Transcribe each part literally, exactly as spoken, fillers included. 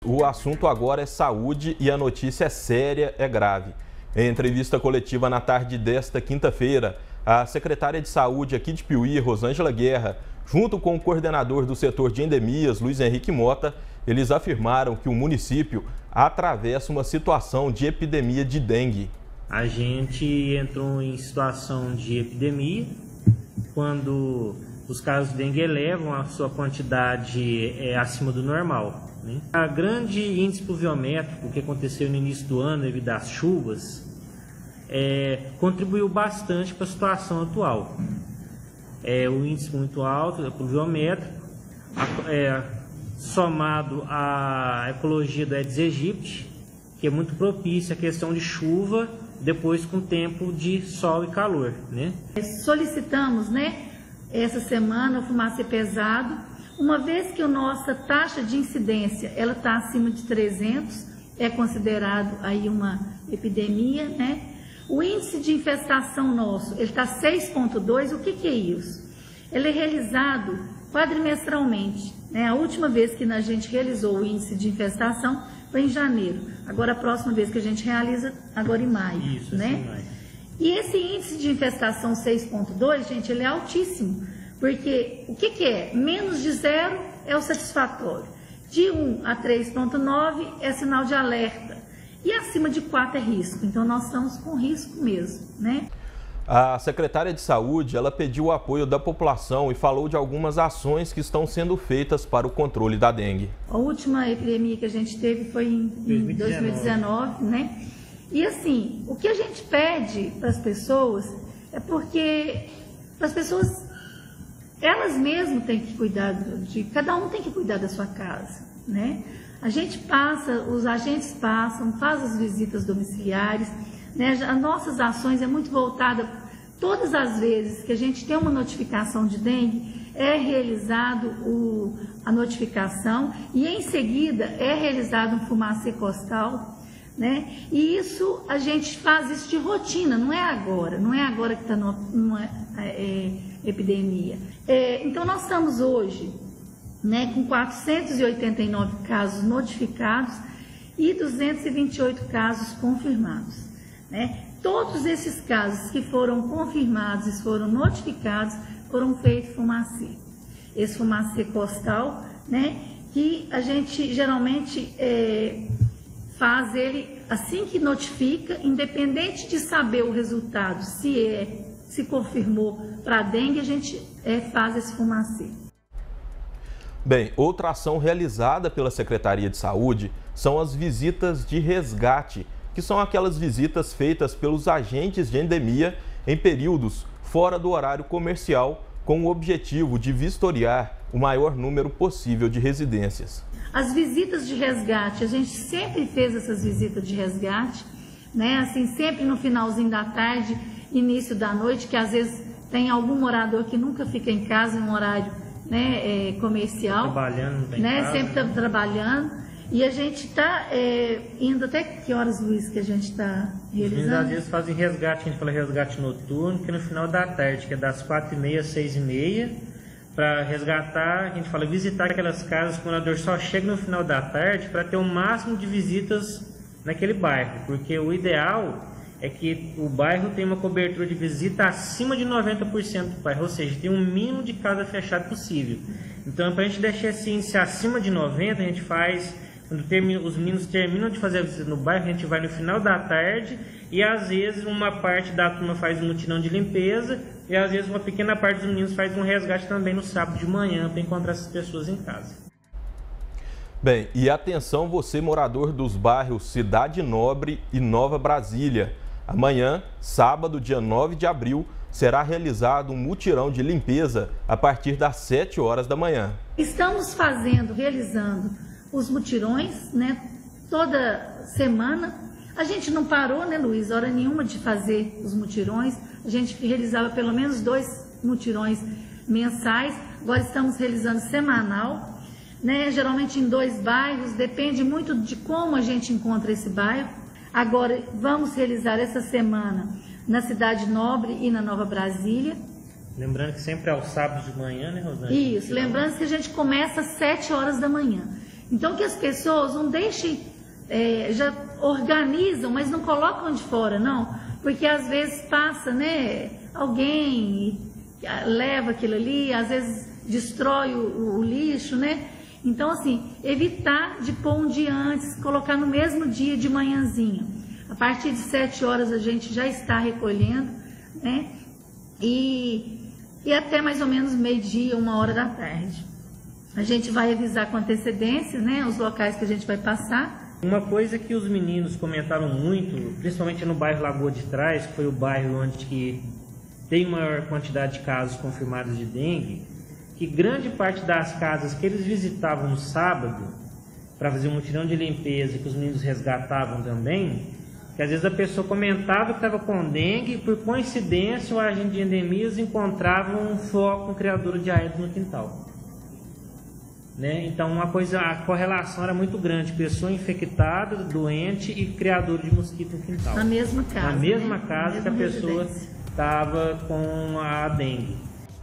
O assunto agora é saúde e a notícia é séria, é grave. Em entrevista coletiva na tarde desta quinta-feira, a secretária de Saúde aqui de Piuí, Rosângela Guerra, junto com o coordenador do setor de endemias, Luiz Henrique Mota, eles afirmaram que o município atravessa uma situação de epidemia de dengue. A gente entrou em situação de epidemia quando os casos de dengue elevam a sua quantidade é, acima do normal. Né? A grande índice pluviométrico que aconteceu no início do ano devido às chuvas é, contribuiu bastante para a situação atual. É, o índice muito alto, é pluviométrico, é, somado à ecologia do Aedes aegypti, que é muito propícia à questão de chuva, depois com tempo de sol e calor. Né? Solicitamos, né, essa semana o fumacê pesado, uma vez que a nossa taxa de incidência ela está acima de trezentos, é considerado aí uma epidemia, né? O índice de infestação nosso, ele está seis ponto dois, o que que é isso? Ele é realizado quadrimestralmente, né? A última vez que a gente realizou o índice de infestação foi em janeiro, agora a próxima vez que a gente realiza, agora em maio, Isso, né? Sim, maio. E esse índice de infestação seis ponto dois, gente, ele é altíssimo. Porque o que, que é? Menos de zero é o satisfatório. De um a três ponto nove é sinal de alerta. E acima de quatro é risco. Então nós estamos com risco mesmo, né? A secretária de Saúde, ela pediu o apoio da população e falou de algumas ações que estão sendo feitas para o controle da dengue. A última epidemia que a gente teve foi em dois mil e dezenove, né? E assim, o que a gente pede para as pessoas é porque as pessoas elas mesmas têm que cuidar de, cada um tem que cuidar da sua casa, né? A gente passa, os agentes passam, faz as visitas domiciliares, né? As nossas ações é muito voltada, todas as vezes que a gente tem uma notificação de dengue, é realizado o, a notificação e em seguida é realizado um fumacê costal, né? E isso, a gente faz isso de rotina, não é agora, não é agora que está numa é, epidemia. É, então nós estamos hoje, né, com quatrocentos e oitenta e nove casos notificados e duzentos e vinte e oito casos confirmados, né? Todos esses casos que foram confirmados e foram notificados foram feitos fumacê. Esse fumacê costal, né, que a gente geralmente é, faz ele assim que notifica, independente de saber o resultado, se é, se confirmou para a dengue, a gente é, faz esse fumacê. Bem, outra ação realizada pela Secretaria de Saúde são as visitas de resgate, que são aquelas visitas feitas pelos agentes de endemia em períodos fora do horário comercial, com o objetivo de vistoriar o maior número possível de residências. As visitas de resgate, a gente sempre fez essas visitas de resgate, né? Assim, sempre no finalzinho da tarde, início da noite, que às vezes tem algum morador que nunca fica em casa em um horário, né, é, comercial, trabalhando, não tem né? casa, Sempre está né? trabalhando. E a gente está é, indo até que horas, Luiz, que a gente está realizando? Às vezes fazem resgate, a gente fala resgate noturno, que é no final da tarde, que é das quatro e meia às seis e meia. Para resgatar, a gente fala visitar aquelas casas que o morador só chega no final da tarde para ter o máximo de visitas naquele bairro, porque o ideal é que o bairro tenha uma cobertura de visita acima de noventa por cento do bairro, ou seja, tem um mínimo de casa fechada possível. Então, para a gente deixar esse índice acima de noventa, a gente faz, quando termina, os meninos terminam de fazer a visita no bairro, a gente vai no final da tarde e às vezes uma parte da turma faz um mutirão de limpeza e às vezes uma pequena parte dos meninos faz um resgate também no sábado de manhã para encontrar essas pessoas em casa. Bem, e atenção você morador dos bairros Cidade Nobre e Nova Brasília. Amanhã, sábado, dia nove de abril, será realizado um mutirão de limpeza a partir das sete horas da manhã. Estamos fazendo, realizando os mutirões, né, toda semana. A gente não parou, né, Luiz, hora nenhuma de fazer os mutirões. A gente realizava pelo menos dois mutirões mensais. Agora estamos realizando semanal, né, geralmente em dois bairros. Depende muito de como a gente encontra esse bairro. Agora vamos realizar essa semana na Cidade Nobre e na Nova Brasília. Lembrando que sempre é aos sábados de manhã, né, Rosângela? Isso, lembrando que a gente começa às sete horas da manhã. Então, que as pessoas não deixem, é, já organizam, mas não colocam de fora, não. Porque às vezes passa, né, alguém leva aquilo ali, às vezes destrói o, o lixo, né? Então, assim, evitar de pôr um dia antes, colocar no mesmo dia de manhãzinha. A partir de sete horas a gente já está recolhendo, né? E, e até mais ou menos meio-dia, uma hora da tarde. A gente vai avisar com antecedência, né, os locais que a gente vai passar. Uma coisa que os meninos comentaram muito, principalmente no bairro Lagoa de Trás, que foi o bairro onde que tem maior quantidade de casos confirmados de dengue, que grande parte das casas que eles visitavam no sábado para fazer um mutirão de limpeza, que os meninos resgatavam também, que às vezes a pessoa comentava que estava com dengue e por coincidência o agente de endemias encontrava um foco com criadura de aedes no quintal. Né? Então uma coisa, a correlação era muito grande, pessoa infectada, doente e criador de mosquito no quintal. Na mesma casa. Na mesma né? casa que a pessoa estava com a dengue.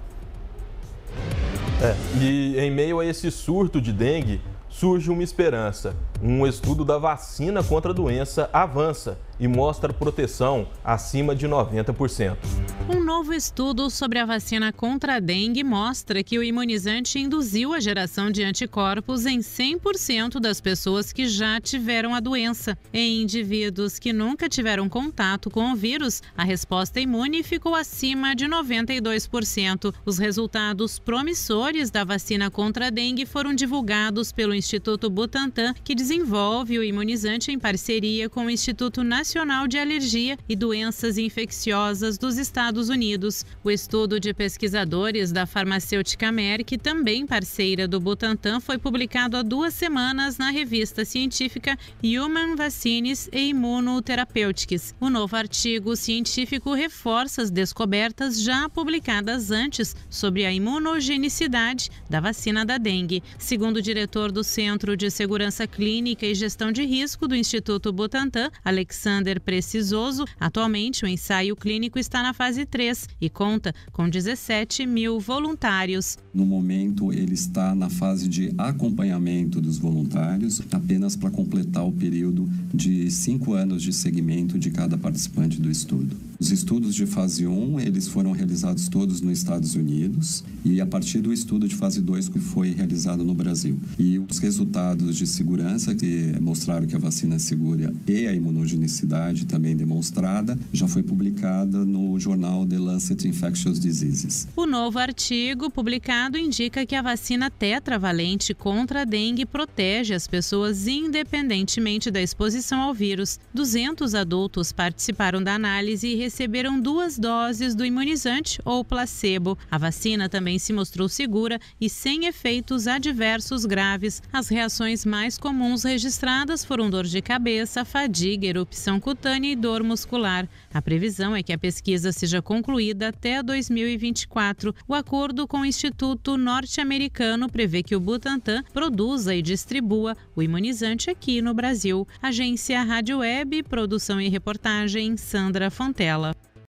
É, e em meio a esse surto de dengue, surge uma esperança. Um estudo da vacina contra a doença avança e mostra proteção acima de noventa por cento. Um novo estudo sobre a vacina contra a dengue mostra que o imunizante induziu a geração de anticorpos em cem por cento das pessoas que já tiveram a doença. Em indivíduos que nunca tiveram contato com o vírus, a resposta imune ficou acima de noventa e dois por cento. Os resultados promissores da vacina contra a dengue foram divulgados pelo Instituto Butantan, que desenvolve o imunizante em parceria com o Instituto Nacional de Alergia e Doenças Infecciosas dos Estados Unidos. O estudo de pesquisadores da farmacêutica Merck, também parceira do Butantan, foi publicado há duas semanas na revista científica Human Vaccines e Immunotherapeutics. O novo artigo científico reforça as descobertas já publicadas antes sobre a imunogenicidade da vacina da dengue. Segundo o diretor do Centro de Segurança Clínica e Gestão de Risco do Instituto Butantan, Alexander Precisoso, atualmente o ensaio clínico está na fase três e conta com dezessete mil voluntários. No momento, ele está na fase de acompanhamento dos voluntários, apenas para completar o período de cinco anos de segmento de cada participante do estudo. Os estudos de fase um, eles foram realizados todos nos Estados Unidos e a partir do estudo de fase dois que foi realizado no Brasil. E os resultados de segurança, que mostraram que a vacina é segura e a imunogenicidade também demonstrada, já foi publicada no jornal The Lancet Infectious Diseases. O novo artigo publicado indica que a vacina tetravalente contra a dengue protege as pessoas independentemente da exposição ao vírus. duzentos adultos participaram da análise e receberam duas doses do imunizante ou placebo. A vacina também se mostrou segura e sem efeitos adversos graves. As reações mais comuns registradas foram dor de cabeça, fadiga, erupção cutânea e dor muscular. A previsão é que a pesquisa seja concluída até dois mil e vinte e quatro. O acordo com o Instituto Norte-Americano prevê que o Butantan produza e distribua o imunizante aqui no Brasil. Agência Rádio Web, produção e reportagem Sandra Fontela.